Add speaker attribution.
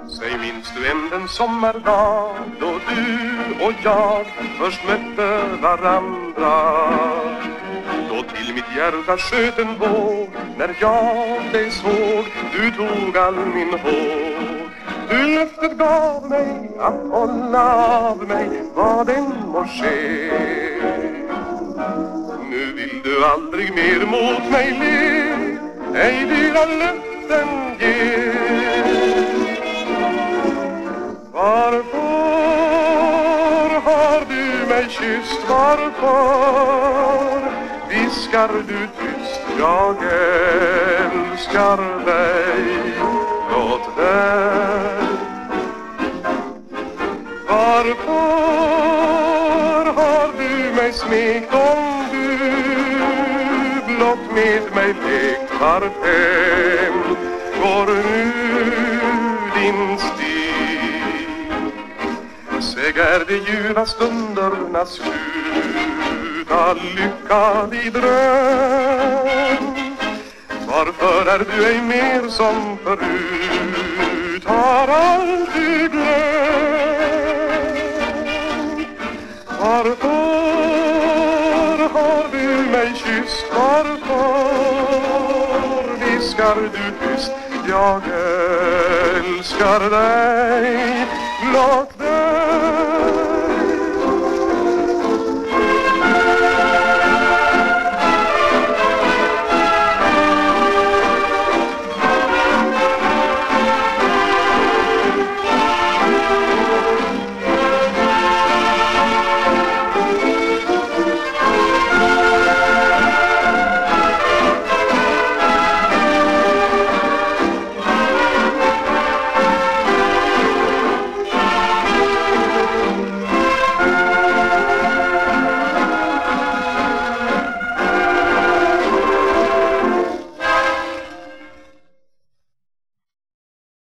Speaker 1: Säg, minns du än den sommardag då du och jag först mötte varandra? Då till mitt hjärta sköt en våg när jag dig såg. Du tog all min håg. Du löftet gav mig att hålla av mig vad än må ske. Nu vill du aldrig mer mot mig le, ej dyra löften ge. Varför har du mig kysst? Varför viskar du tyst? Jag älskar dig, låt dig. Varför har du mig smekt om du blott med mig lekt? Varför går nu din stig? Säg, är det ljuva stundernas slut, all lycka vid dröm? Varför är du ej mer som förut, har alltid glömt? Varför har du mig kysst? Varför viskar du tyst? Jag älskar dig, låt dig.